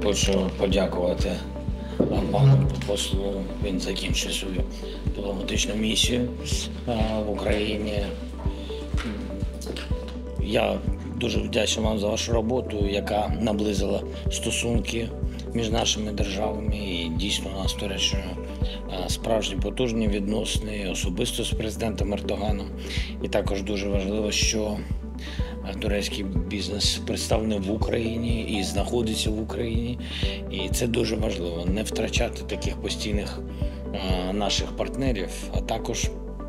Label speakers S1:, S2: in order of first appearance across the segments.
S1: Хочу подякувати пану послу. Він закінчив свою дипломатичну місію в Україні. Я дуже вдячний вам за вашу роботу, яка наблизила стосунки між нашими державами. І дійсно у нас з Туреччиною справжні потужні відносини, особисто з президентом Ердоганом. І також дуже важливо, що турецький бізнес представлений в Україні і знаходиться в Україні. І це дуже важливо, не втрачати таких постійних наших партнерів, а також,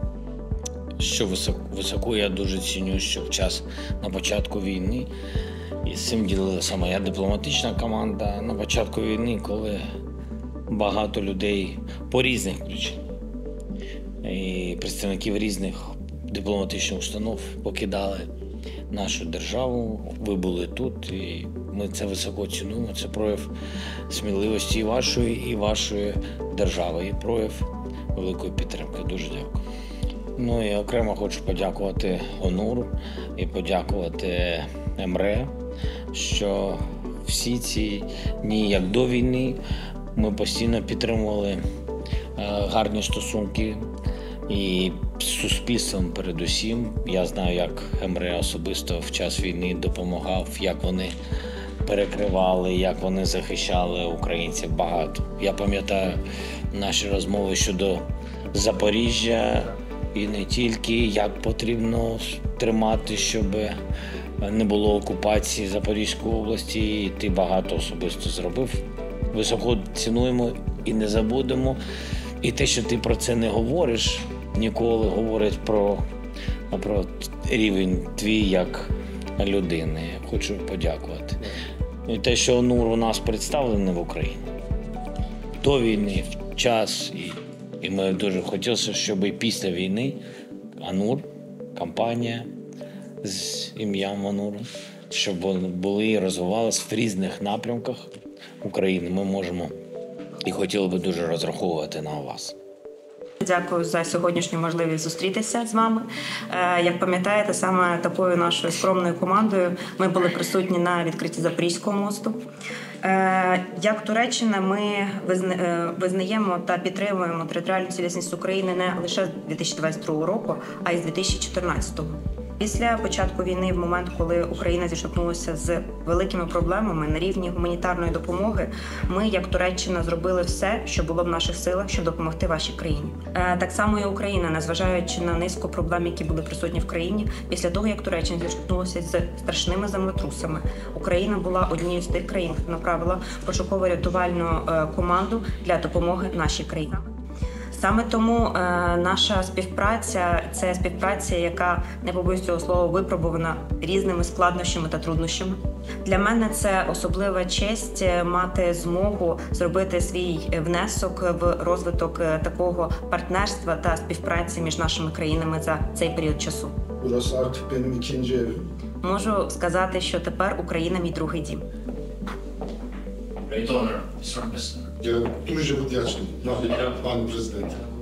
S1: що високо я дуже ціню, що в час на початку війни, і з цим ділилася моя дипломатична команда, на початку війни, коли багато людей по різних причинах і представників різних дипломатичних установ покидали нашу державу, ви були тут, і ми це високо цінуємо. Це прояв сміливості і вашої держави, і прояв великої підтримки. Дуже дякую. Ну і окремо хочу подякувати ОНУР і подякувати МРЕ, що всі ці дні, як до війни, ми постійно підтримували гарні стосунки і з суспільством передусім. Я знаю, як МРЕ особисто в час війни допомагав, як вони перекривали, як вони захищали українців багато. Я пам'ятаю наші розмови щодо Запоріжжя і не тільки, як потрібно тримати, щоб не було окупації Запорізької області. І ти багато особисто зробив. Високо цінуємо і не забудемо. І те, що ти про це не говориш, ніколи говорить про рівень твій як людини. Хочу подякувати. І те, що ОНУР у нас представлений в Україні до війни, в час, і ми дуже хотілося, щоб і після війни ОНУР, компанія з ім'ям ОНУР, щоб вони були і розвивалися в різних напрямках України. Ми можемо і хотіли би дуже розраховувати на вас.
S2: Дякую за сьогоднішню можливість зустрітися з вами. Як пам'ятаєте, саме такою нашою скромною командою ми були присутні на відкритті Запорізького мосту. Як Туреччина ми визнаємо та підтримуємо територіальну цілісність України не лише з 2022 року, а й з 2014 року. Після початку війни, в момент, коли Україна зіштовхнулася з великими проблемами на рівні гуманітарної допомоги, ми, як Туреччина, зробили все, що було в наших силах, щоб допомогти вашій країні. Так само і Україна, незважаючи на низку проблем, які були присутні в країні, після того, як Туреччина зіштовхнулася з страшними землетрусами, Україна була однією з тих країн, яка направила пошуково-рятувальну команду для допомоги нашій країні. Саме тому наша співпраця – це співпраця, яка, не побоюсь цього слова, випробувана різними складнощами та труднощами. Для мене це особлива честь мати змогу зробити свій внесок в розвиток такого партнерства та співпраці між нашими країнами за цей період часу. Можу сказати, що тепер Україна – мій другий дім.
S3: Дуже вдячний, пане президенте.